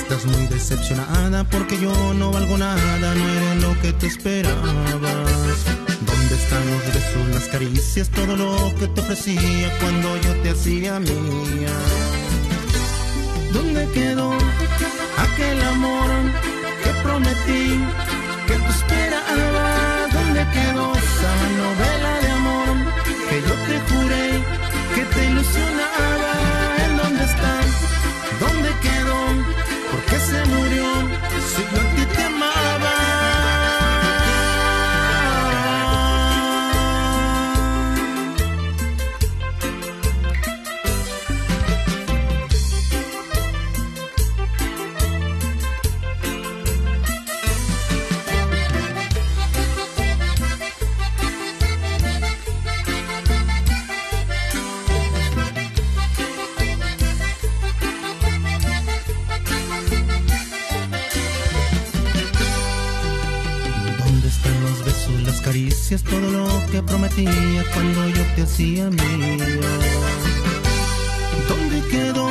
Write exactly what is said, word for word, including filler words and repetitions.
Estás muy decepcionada porque yo no valgo nada, no eres lo que te esperabas. ¿Dónde están los besos, las caricias, todo lo que te ofrecía cuando yo te hacía mía? ¿Dónde quedó aquel amor que prometí, que tú esperabas? ¿Dónde quedó esa novela de amor que yo te juré que te ilusionaba? ¿En dónde está? ¿Dónde quedó? ¿Por qué se murió? Si yo a ti te amaba. Caricias, todo lo que prometía cuando yo te hacía mía. ¿Dónde quedó